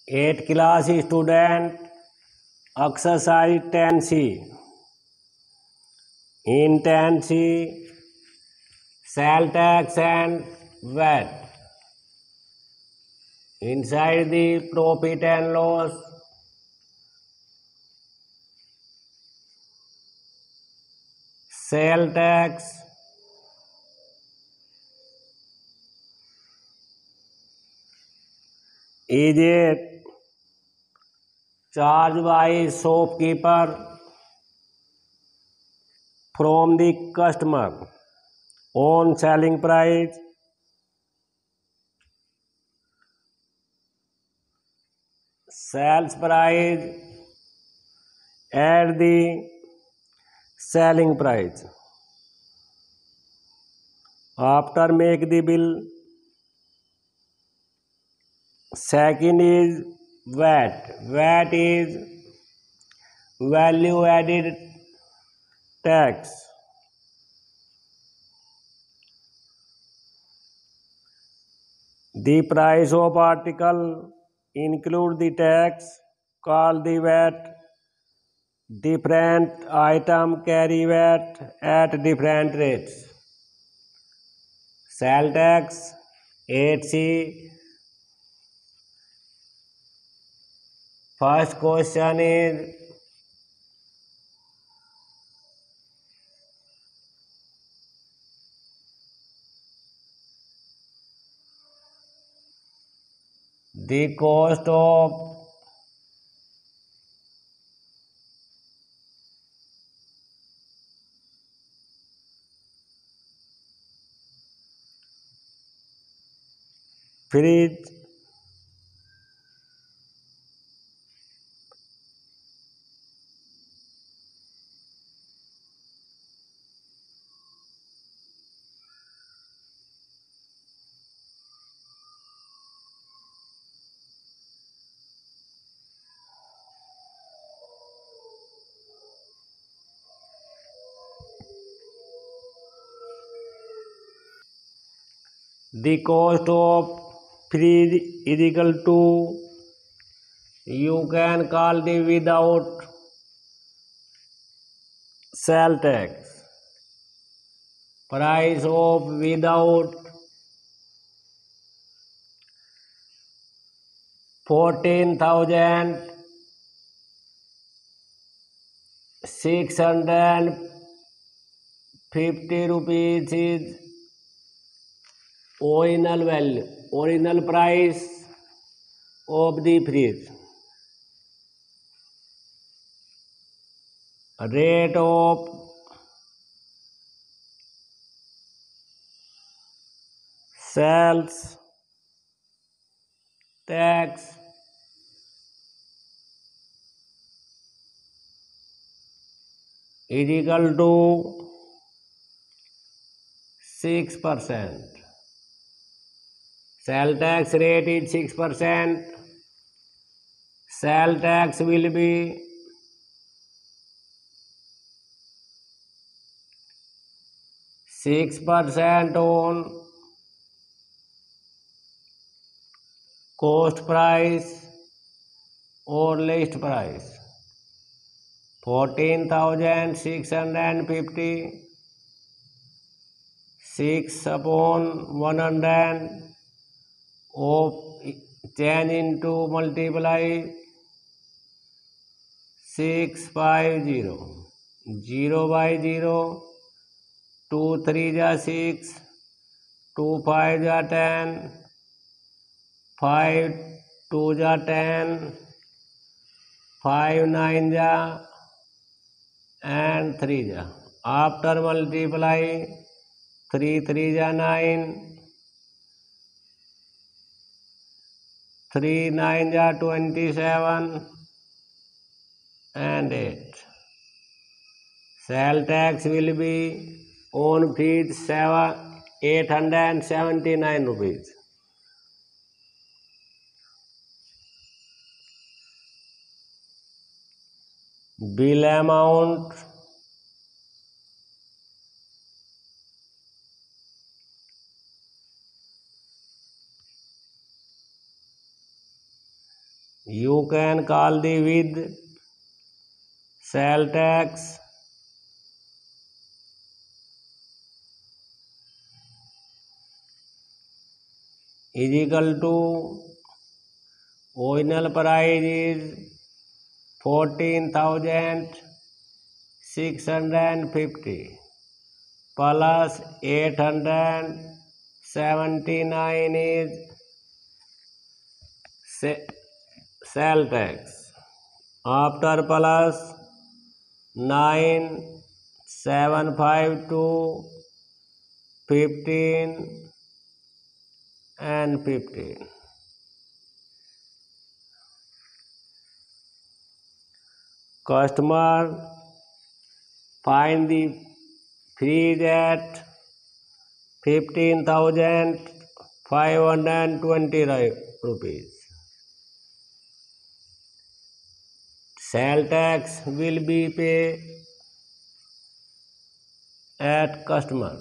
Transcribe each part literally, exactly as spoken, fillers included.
eighth class student exercise ten C. In ten C, sale tax and V A T. Inside the profit and loss, sale tax, is a charge by shopkeeper from the customer on selling price. Sales price at the selling price. After make the bill. Second is V A T. V A T is value added tax. The price of article include the tax called the V A T. Different item carry V A T at different rates. Sale tax eight C. First question is the cost of fridge. The cost of fridge is equal to, you can call the without sale tax. Price of without fourteen thousand six hundred fifty rupees is original value, original price of the fridge. Rate of sales tax is equal to six percent. Sale tax rate is six percent. Sale tax will be six percent on cost price or list price. Fourteen thousand six hundred fifty, six upon one hundred of change into multiply six five zero, zero by zero, two three ja six, two five ja ten, five two ja ten, five nine ja and three ja. After multiply three three ja nine, three nine ja twenty-seven and eight. Sale tax will be on feed seven eight hundred seventy-nine rupees. Bill amount You can call the with sale tax is equal to original price is fourteen thousand six hundred fifty plus eight hundred seventy-nine is sale tax. After plus nine seven five two fifteen and fifteen. Customer find the fridge at fifteen thousand five hundred twenty rupees. Sale tax will be paid at customer.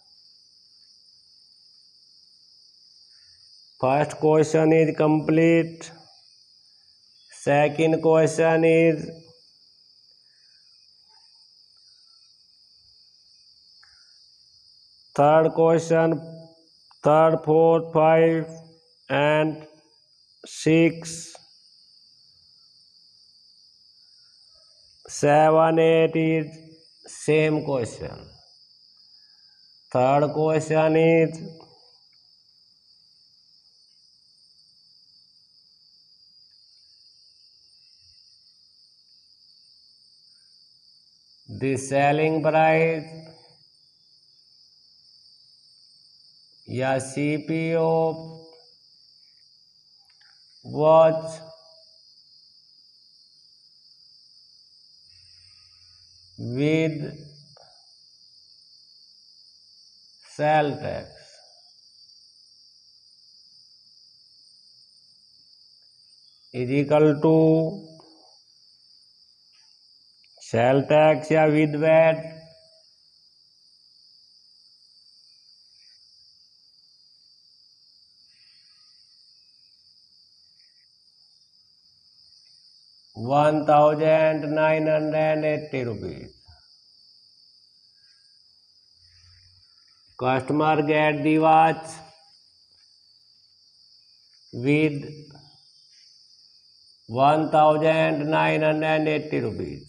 First question is complete. Second question is third question, third, fourth, five, and six, seven, eight is same question. Third question is the selling price या C P of watch with sale tax is equal to sale tax या with V A T one thousand nine hundred eighty rupees. Customer get the watch with one thousand nine hundred eighty rupees.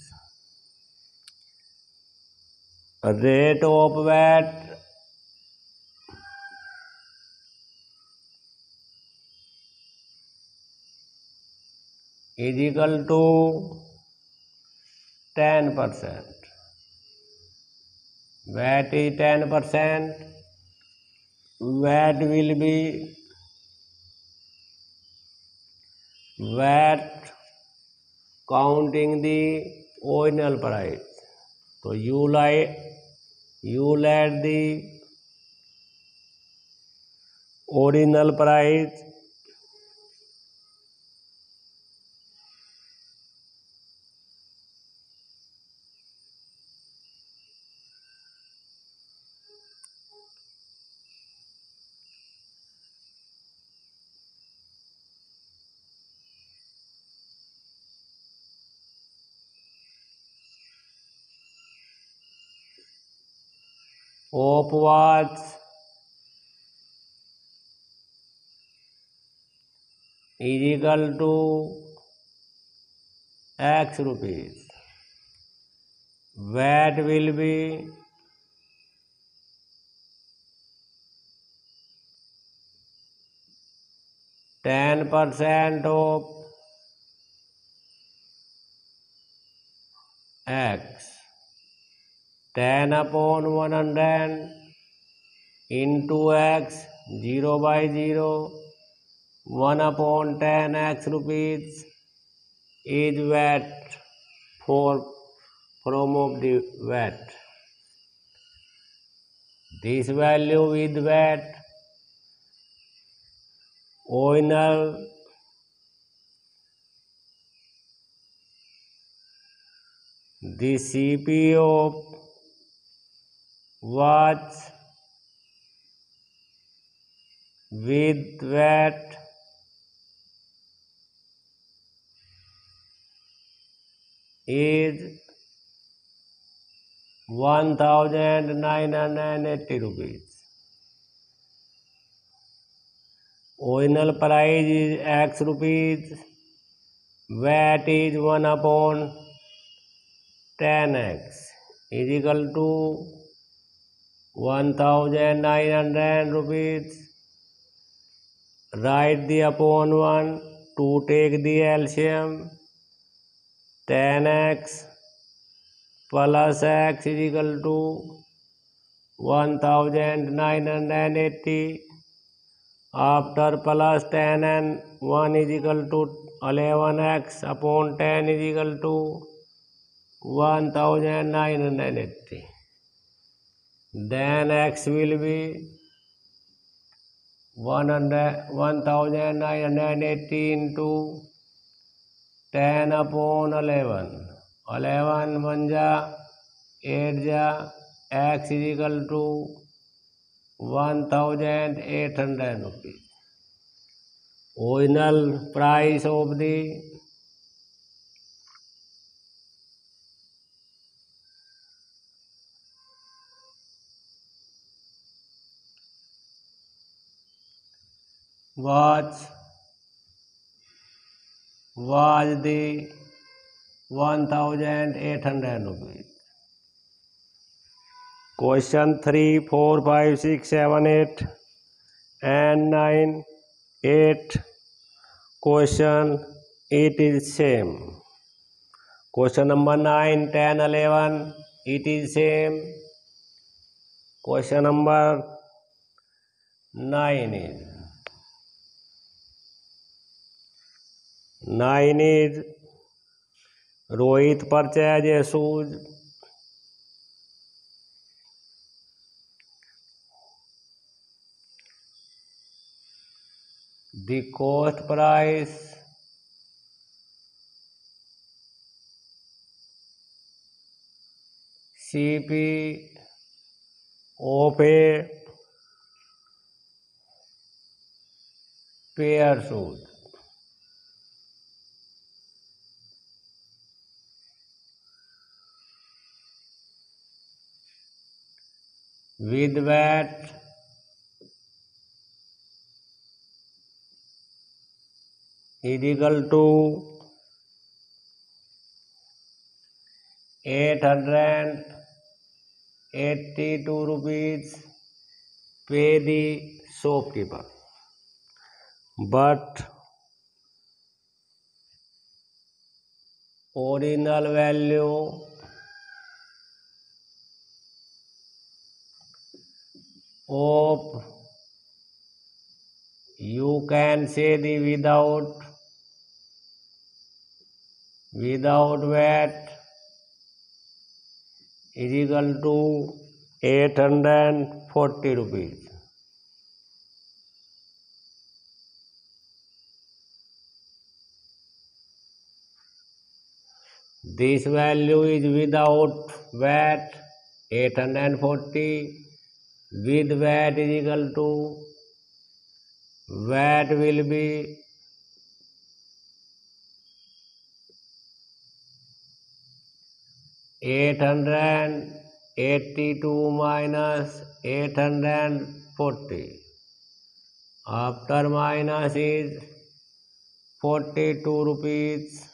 Rate of V A T is equal to ten percent. V A T is ten percent. V A T will be V A T counting the original price. So you like you let the original price of watch is equal to X rupees. V A T will be ten percent of X. ten upon one hundred into X, zero by zero, one upon ten X rupees is V A T for from of the V A T. This value with V A T original the C P of watch with V A T is one thousand nine hundred eighty rupees. Original price is X rupees. V A T is one upon ten x is equal to one thousand nine hundred rupees. Write the upon one to take the L C M. ten x plus x is equal to one thousand nine hundred eighty. After plus ten and one is equal to eleven x upon ten is equal to one thousand nine hundred eighty. Then x will be one thousand nine hundred eighty into ten upon eleven. eleven one ja eight ja, x is equal to one thousand eight hundred rupees. Original price of the watch was the one thousand eight hundred rupees. Question three, four, five, six, seven, eight and nine, eight. Question it is same. Question number nine, ten, eleven, it is same. Question number nine is nine is Rohit purchased a shoes. The cost price C P of a pair shoes. With V A T is equal to eight hundred eighty-two rupees. Pay the shopkeeper. But original value of, you can say the without without V A T is equal to eight hundred forty rupees. This value is without V A T eight hundred forty. With V A T is equal to, V A T will be eight hundred eighty-two minus eight hundred forty. After minus is forty-two rupees.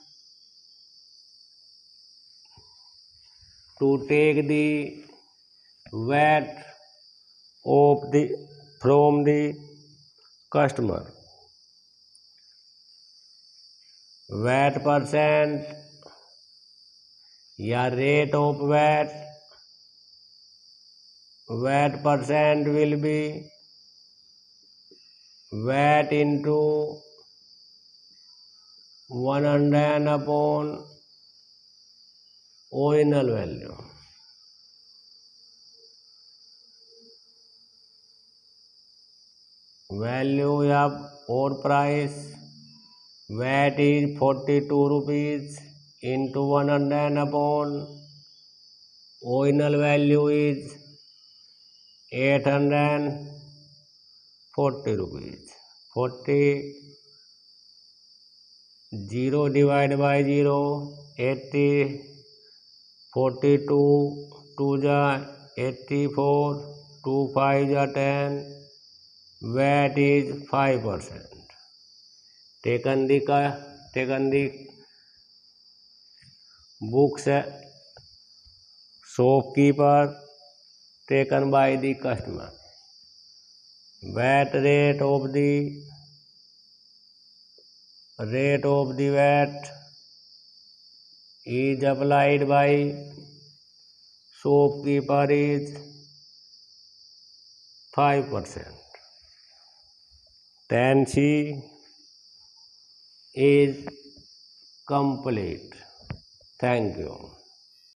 To take the V A T of the from the customer. V A T percent या rate of V A T, V A T percent will be V A T into one hundred upon original value. Value of or price V A T is forty-two rupees into one hundred upon original value is eight hundred forty rupees. forty, zero divided by zero, eighty, forty-two, two जा eighty-four, two five जा ten, V A T is five percent. Taken the taken the books shopkeeper taken by the customer. V A T rate of the rate of the V A T is applied by shopkeeper is five percent. ten C is complete. Thank you.